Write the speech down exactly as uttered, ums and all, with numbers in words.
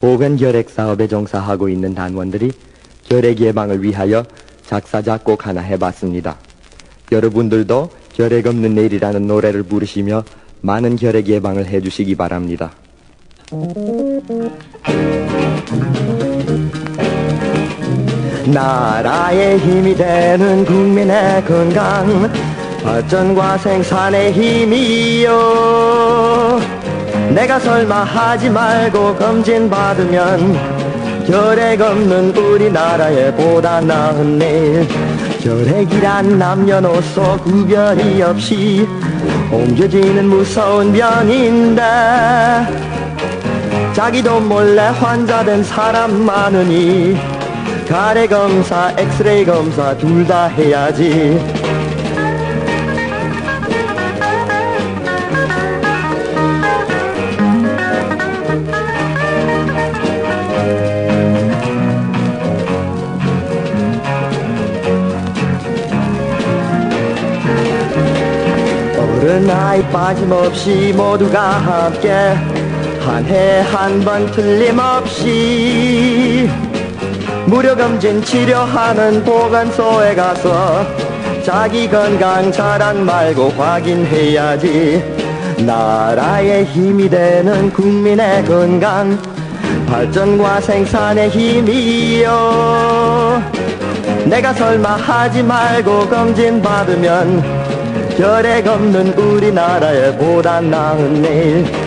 보건결핵 사업에 종사하고 있는 단원들이 결핵 예방을 위하여 작사 작곡 하나 해봤습니다. 여러분들도 결핵 없는 내일이라는 노래를 부르시며 많은 결핵 예방을 해주시기 바랍니다. 나라의 힘이 되는 국민의 건강 발전과 생산의 힘이요, 내가 설마 하지 말고 검진 받으면 결핵 없는 우리나라에 보다 나은 내일. 결핵이란 남녀노소 구별이 없이 옮겨지는 무서운 병인데 자기도 몰래 환자된 사람 많으니 가래 검사, 엑스레이 검사 둘 다 해야지. 어른 아이 빠짐없이 모두가 함께 한 해 한 번 틀림없이 무료검진 치료하는 보건소에 가서 자기 건강 자랑 말고 확인해야지. 나라의 힘이 되는 국민의 건강 발전과 생산의 힘이요, 내가 설마 하지 말고 검진 받으면 결핵 없는 우리나라에 보다 나은 내일.